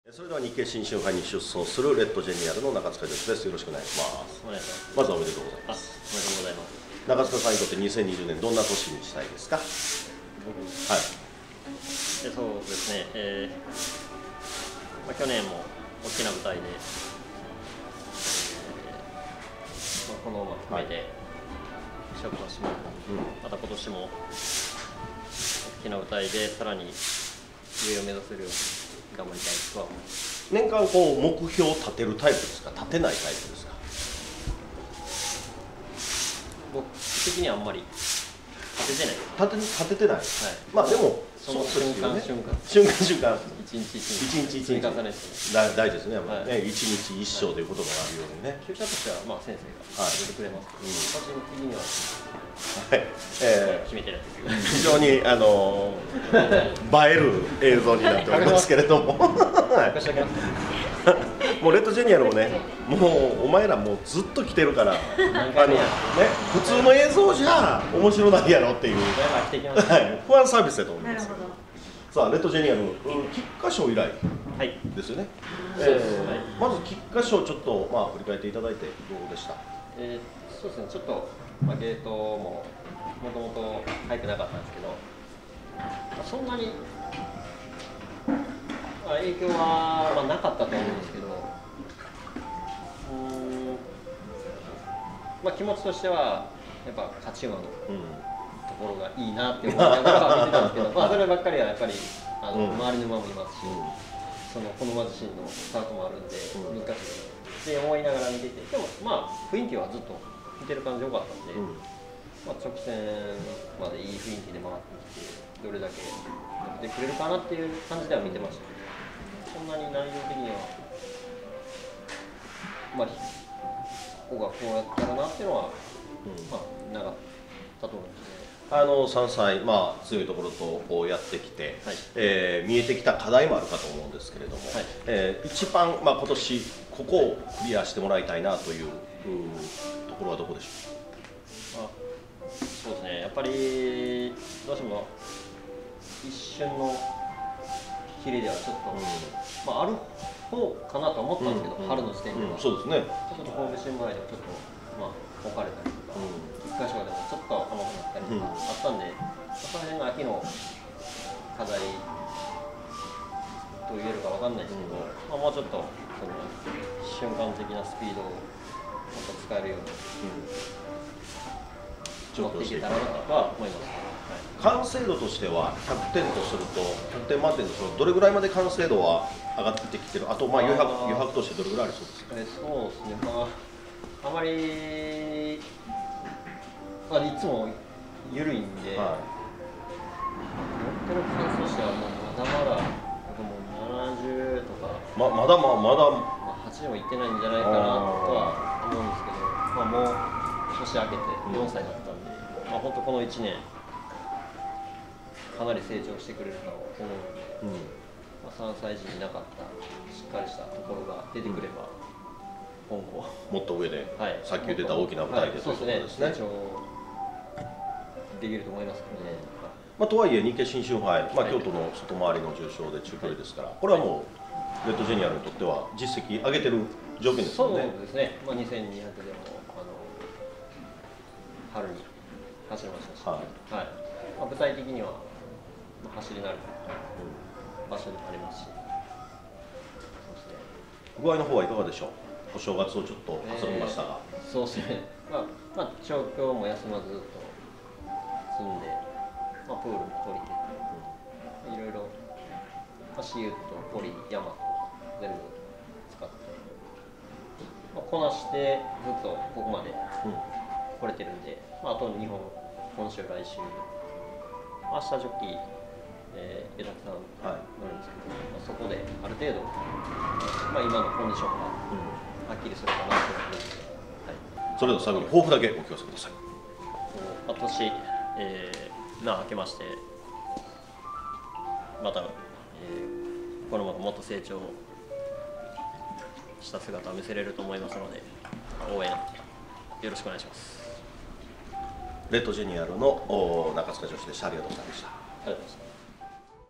それでは日経新春杯に出走するレッドジェニアルの中塚女子です。よろしくお願いします。 お願いします。 まずはおめでとうございます。 おめでとうございます。 中塚さんにとって2020年どんな年にしたいですか？ 僕、 はい。 そうですね。去年も大きな舞台で、この馬含めて勝負はしまう。また今年も大きな舞台でさらに上を目指せるように頑張りたいとは思います。 年間こう目標を立てるタイプですか、立てないタイプですか？ 僕的にはあんまり立ててない。 立ててない。はい。まあでもその瞬間瞬間一日積み重ねて大事ですね。一日一生ということがあるようにね。 厩舎としてはまあ先生が入れてくれますけど、個人的には決めてないです。 非常に映える映像になっておりますけれども、もうレッドジェニアルもね、もうお前らもうずっと来てるから普通の映像じゃ面白ないやろっていう不安サービスだと思います。さあレッドジェニアル菊花賞以来ですよね。まず菊花賞ちょっと振り返っていただいてどうでした？ そうですね、ちょっとゲートももともと速くなかったんですけど、そんなに影響はなかったと思うんですけど、気持ちとしてはやっぱ勝ち馬のところがいいなって思いながら見てたんですけど、そればっかりはやっぱり周りの馬もいますし、この馬自身のスタートもあるんで難しいって思いながら見てて、でも雰囲気はずっと見てる感じ良かったんで、直線までいい雰囲気で回ってきて、どれだけ伸びてくれるかなっていう感じでは見てましたけど、そんなに内容的にはここがこうやったらなっていうのはなかったと思いますね。 3歳、強いところとやってきて、見えてきた課題もあるかと思うんですけれども、一番、今年ここをクリアしてもらいたいなというところはどこでしょう？ そうですね、やっぱりどうしても一瞬の切りではちょっと、ある方かなと思ったんですけど、春の時点では、 そうですね、 ちょっと神戸新聞前でちょっと置かれたりとか、一箇所でもちょっと甘くなったりとかあったんで、その辺が秋の課題と言えるかわかんないですけど、もうちょっと瞬間的なスピードをもっと使えるように持っていけたらなとは思います。 完成度としては100点とすると、100点満点とするとどれぐらいまで完成度は上がってきてる？あと余白としてどれぐらいありそうですか？ そうですね、あまりいつも緩いんで、乗ってる感じとしてはもうまだまだ70とかまだ 80もいってないんじゃないかなとは思うんですけど、もう年明けて4歳になったんで、本当この1年かなり成長してくれると思うので、3歳児になかったしっかりしたところが出てくれば、今後もっと上で、さっき言ってた大きな舞台でということですね。 成長できると思いますけどね。 とはいえ日経新春杯、京都の外回りの重賞で中距離ですから、これはもうレッドジェニアルにとっては実績上げてる条件ですよね。 そうですね、2200でも春に走りましたし、具体的には走り慣れた場所でもありますし、 具合の方はいかがでしょう？お正月をちょっと挟みましたが、 そうですね、調教も休まずずっと積んで、プールも取り入れて、いろいろシート、ポリ、ヤマと全部使って、こなしてずっとここまで来れてるんで、あと2本、今週、来週、明日ジョッキー、江崎さん乗るんですけど、そこである程度、今のコンディションがはっきりするかなと思います。 それでは最後に抱負だけお聞かせください。 年明けまして、また、このままもっと成長した姿を見せれると思いますので、応援よろしくお願いします。 レッドジェニアルの中塚女子でした。ありがとうございました。 ありがとうございました。